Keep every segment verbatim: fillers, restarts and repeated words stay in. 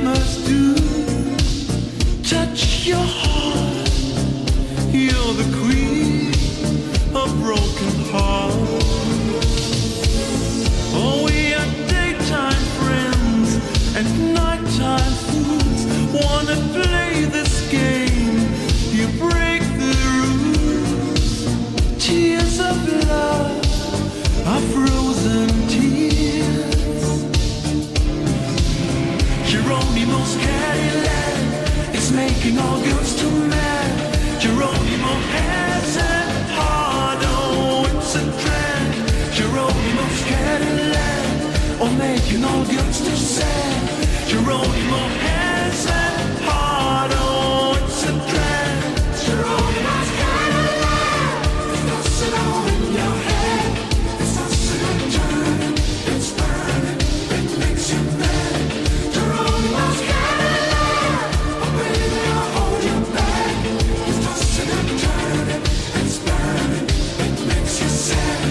must do. Touch your heart. You're the queen of broken hearts. Oh, we are daytime friends and nighttime fools. Wanna play this game? You break the rules. Tears of love are frozen tears. Geronimo's Cadillac is making all girls too mad. Geronimo has a heart, oh, it's a drag. Geronimo's Cadillac, oh, making all girls too sad. Geronimo has a heart, oh, it's a drag. Geronimo's Cadillac, it's tossing all in your head. It's tossing and turning, it's burning, it makes you mad. Geronimo's Cadillac, oh baby, I'll hold you back. It's tossing and turning, it's burning, it makes you sad.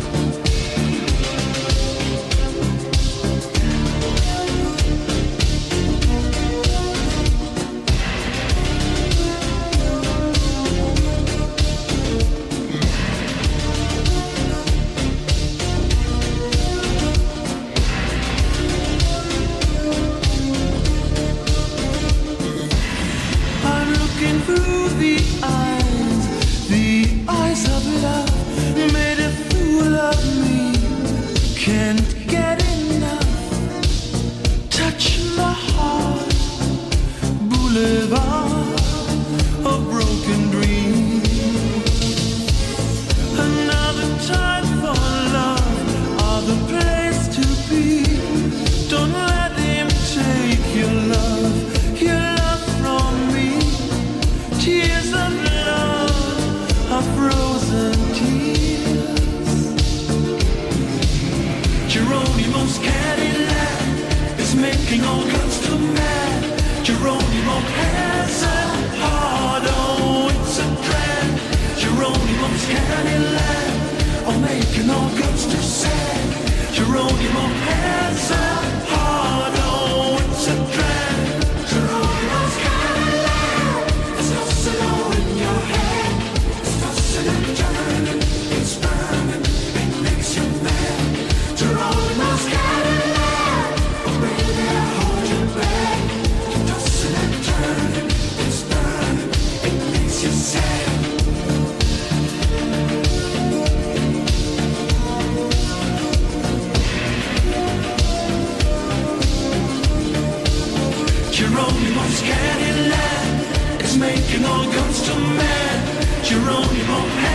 I'm looking through the eyes, the eyes of love, made a fool of me. Can't get enough. Touch my heart, boulevard of broken dreams. Another time for love, other place to be. Don't let him take your love, your love from me. Tears of love are frozen tears. Geronimo's Cadillac is making all girls too mad. Geronimo has a heart, oh, it's a drag. Geronimo's Cadillac, oh, making all girls too sad. Geronimo has a heart, oh, it's a drag. Geronimo's Cadillac, it's tossing all in your head. It's tossing and turning, it's burning, it makes you mad. Geronimo's Cadillac, oh baby, I'll hold you back. It's tossing and turning, it's burning, it makes you sad. Geronimo's Cadillac, it's making all girls too mad. Geronimo